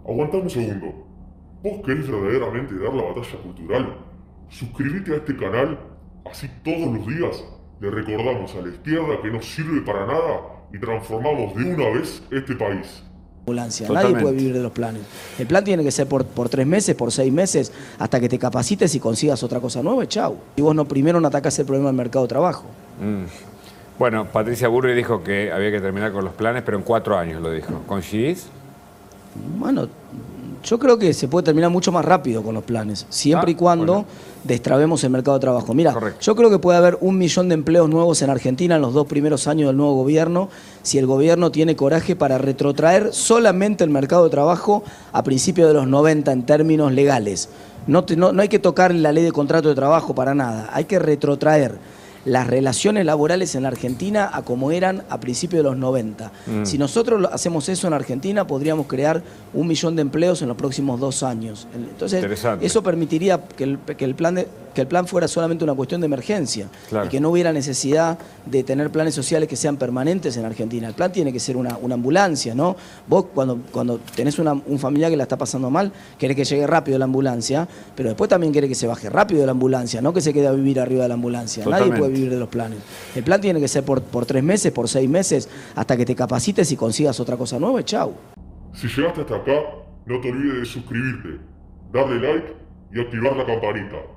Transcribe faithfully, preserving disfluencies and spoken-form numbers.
Aguantame un segundo. ¿Vos querés verdaderamente dar la batalla cultural? Suscríbete a este canal, así todos los días le recordamos a la izquierda que no sirve para nada y transformamos de una vez este país. Ambulancia. Totalmente. Nadie puede vivir de los planes. El plan tiene que ser por, por tres meses, por seis meses, hasta que te capacites y consigas otra cosa nueva y chau. Y vos no primero no atacás el problema del mercado de trabajo. Mm. Bueno, Patricia Bullrich dijo que había que terminar con los planes, pero en cuatro años lo dijo. ¿Coincidís? Bueno, yo creo que se puede terminar mucho más rápido con los planes, siempre Ah, y cuando bueno. destrabemos el mercado de trabajo. Mira, Correcto. yo creo que puede haber un millón de empleos nuevos en Argentina en los dos primeros años del nuevo gobierno, si el gobierno tiene coraje para retrotraer solamente el mercado de trabajo a principios de los noventa en términos legales. No, te- no, no hay que tocar la ley de contrato de trabajo para nada, hay que retrotraer las relaciones laborales en la Argentina a como eran a principios de los noventa. Mm. Si nosotros lo- hacemos eso en Argentina, podríamos crear un millón de empleos en los próximos dos años. Entonces, Interesante. eso permitiría que el, que el plan de- que el plan fuera solamente una cuestión de emergencia Claro. y que no hubiera necesidad de tener planes sociales que sean permanentes en Argentina. El plan tiene que ser una, una ambulancia, ¿no? Vos cuando, cuando tenés una- un familiar que la está pasando mal, querés que llegue rápido la ambulancia, pero después también querés que se baje rápido de la ambulancia, no que se quede a vivir arriba de la ambulancia. Nadie Totalmente. puede vivir de los planes. El plan tiene que ser por, por tres meses, por seis meses, hasta que te capacites y consigas otra cosa nueva y chau. Si llegaste hasta acá, no te olvides de suscribirte, darle like y activar la campanita.